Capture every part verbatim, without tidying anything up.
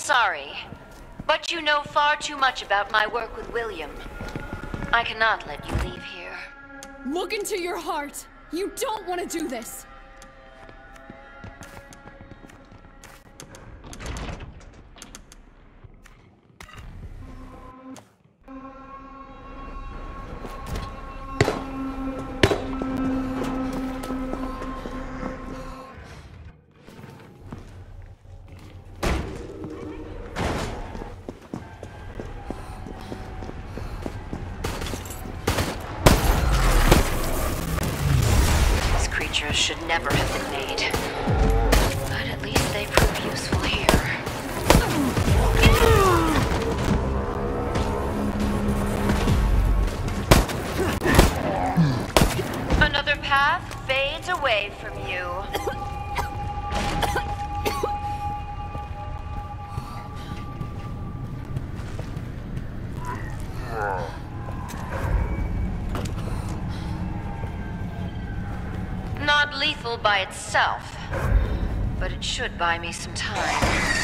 sorry, but you know far too much about my work with William. I cannot let you leave here. Look into your heart! You don't want to do this! Should never have been made. But at least they prove useful here. Another path fades away from you. Not lethal by itself, but it should buy me some time.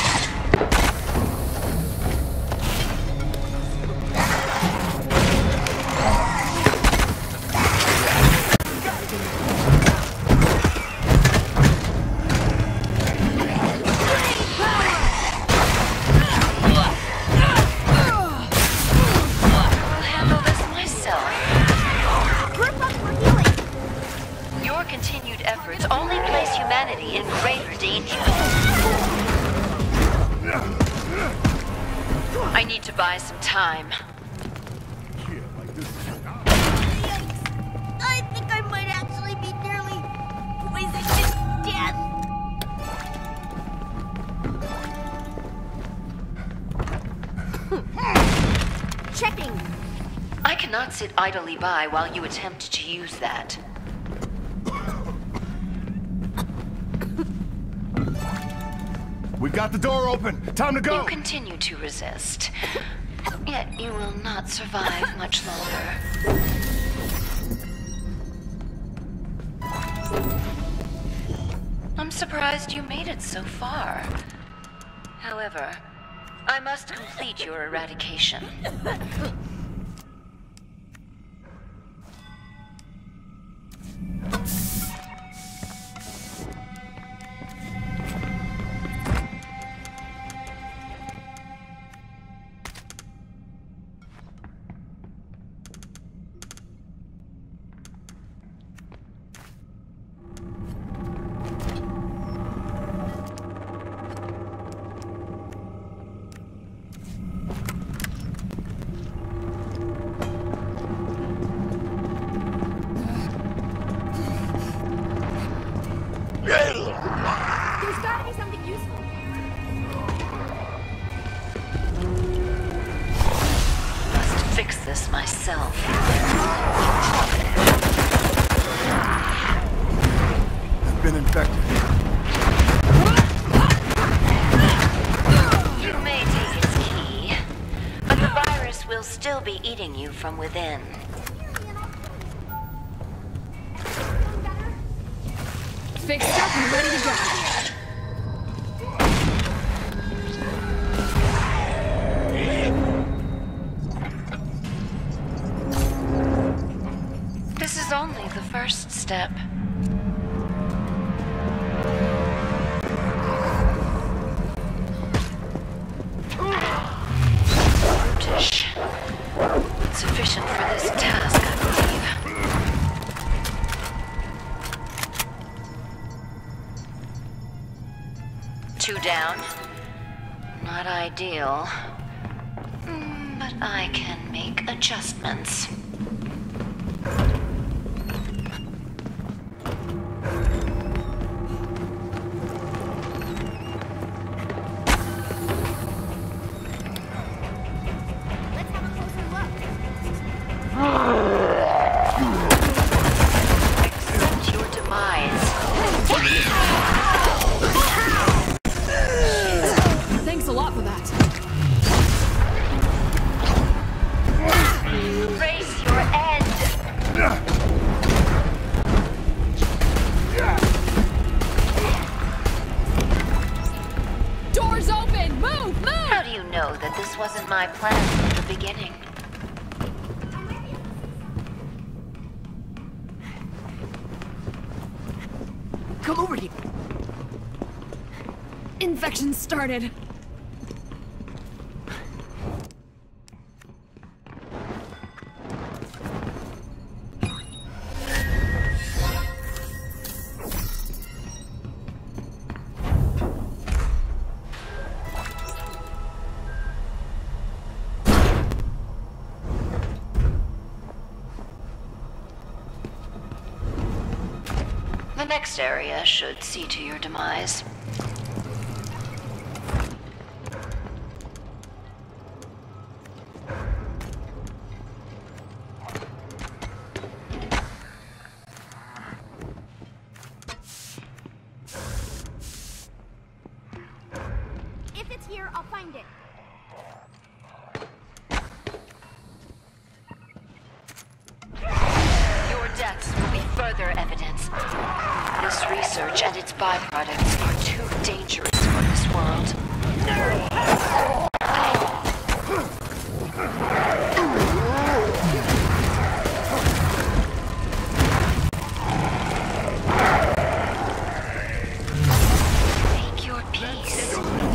I need to buy some time. I think I might actually be nearly poisoned to death. Checking. I cannot sit idly by while you attempt to use that. We got the door open. Time to go. You continue to resist. Yet you will not survive much longer. I'm surprised you made it so far. However, I must complete your eradication. There's gotta be something useful. Must fix this myself. I've been infected. You may take its key, but the virus will still be eating you from within. Fixed up and ready to go. This is only the first step. Brutish. Sufficient for this task, I believe. Two down. Not ideal. Mm, but I can make adjustments. Let's have a closer look. Accept your demise. Thanks a lot for that. Raise your plan from the beginning. Come over here. Infection started. The next area should see to your demise. If it's here, I'll find it. Your deaths will be further evidence. This research and its byproducts are too dangerous for this world. Make your peace.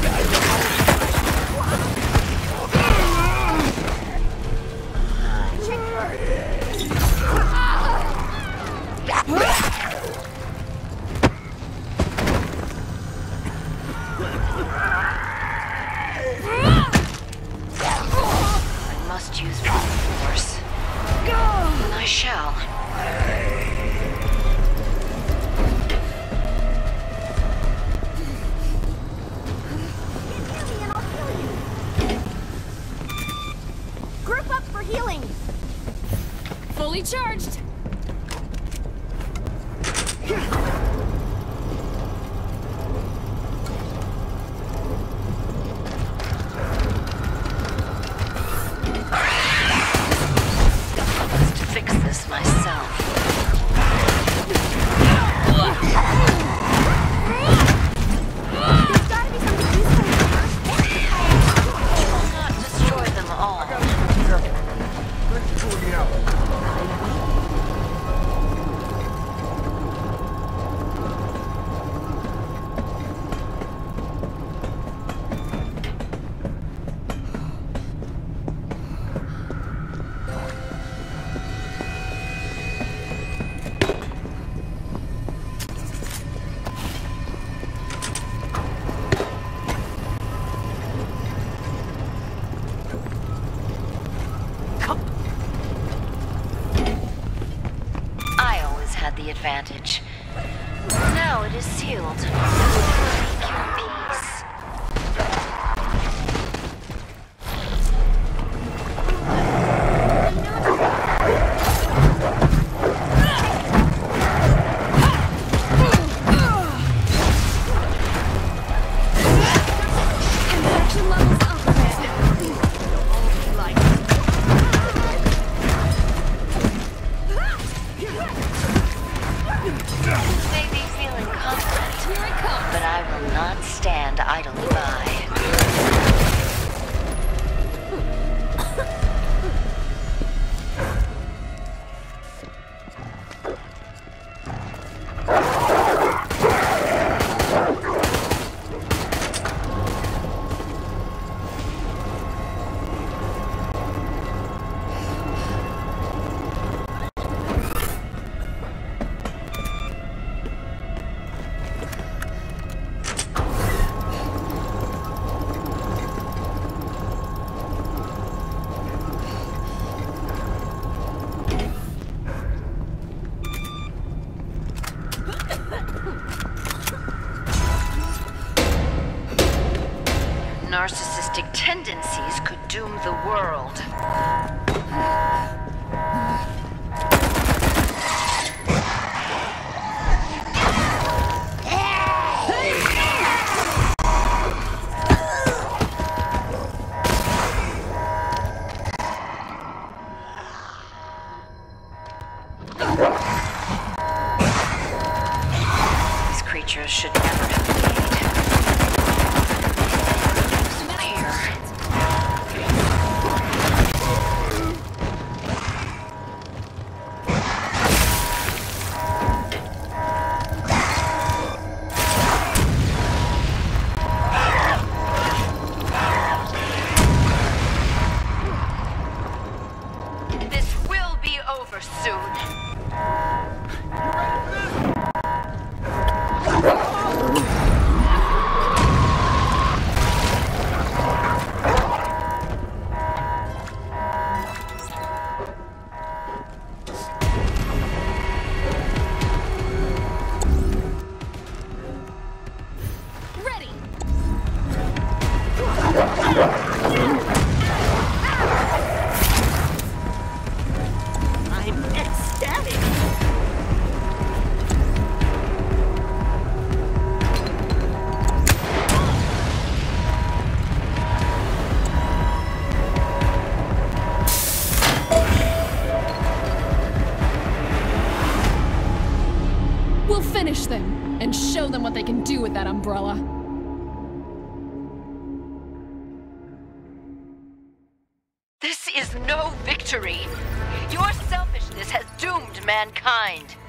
I must use brute force. And I shall. Get near me and I'll heal you. Group up for healing. Fully charged. To fix this myself. There's gotta be something useful here. I will not destroy them all. Let the two of me out. I always had the advantage. Now it is sealed. Make your peace. Infection levels up a bit. Like You may be feeling confident, here it comes. but I will not stand idly by. Narcissistic tendencies could doom the world. These creatures should never have made. Here. finish them and show them what they can do with that umbrella. This is no victory. Your selfishness has doomed mankind.